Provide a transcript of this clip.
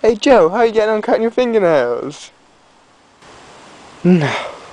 Hey Joe, how are you getting on cutting your fingernails? No.